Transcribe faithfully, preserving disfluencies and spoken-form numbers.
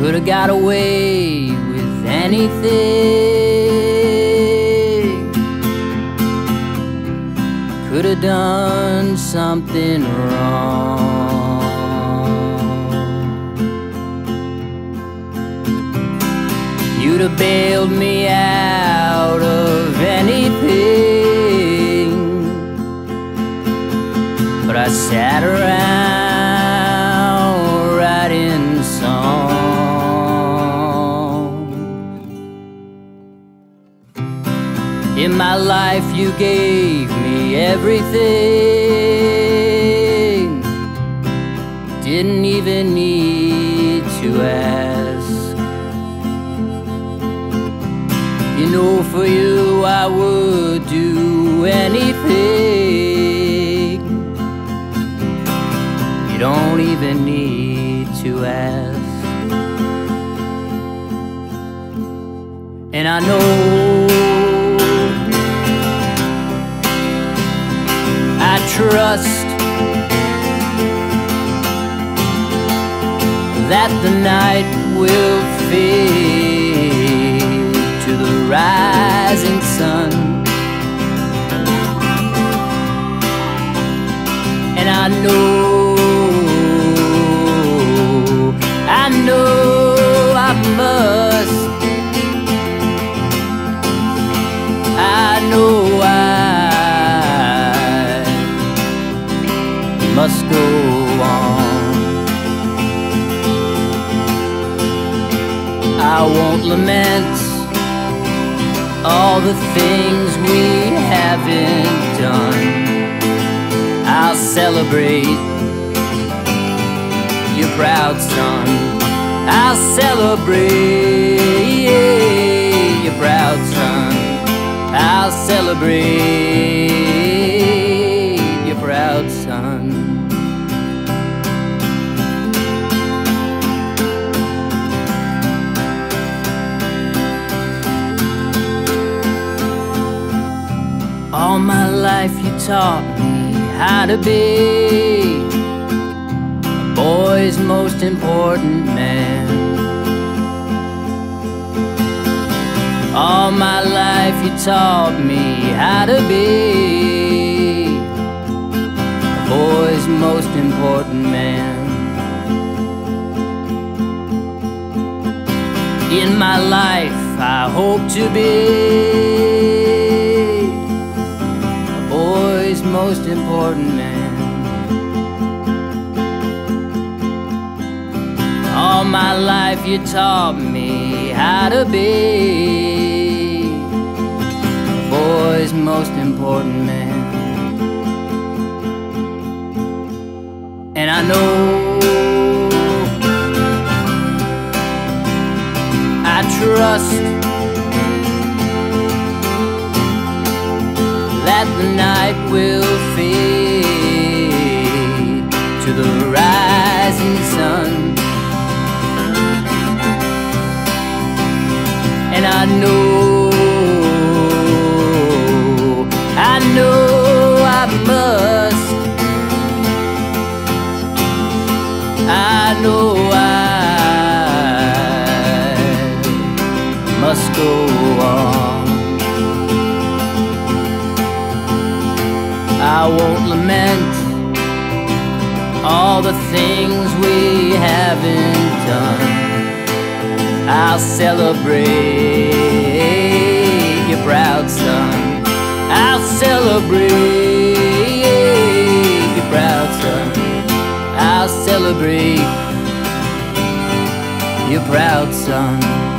could have got away with anything, could have done something wrong. You'd have bailed me out of anything, but I sat around writing songs. In my life you gave me everything, didn't even need to ask. You know, for you I would do anything. You don't even need to ask. And I know I trust that the night will fade to the rising sun. And I know, I know I must, I know I must go on. I won't lament all the things we haven't done. I'll celebrate your proud son. I'll celebrate your proud son. I'll celebrate your proud son. All my life you taught me how to be a boy's most important man. All my life you taught me how to be a boy's most important man. In my life I hope to be boy's most important man. All my life you taught me how to be a boy's most important man. And I know, I trust that the night will fade to the rising sun. And I know, I know I must, I know I must go on. I won't lament all the things we haven't done. I'll celebrate your proud son. I'll celebrate your proud son. I'll celebrate your proud son.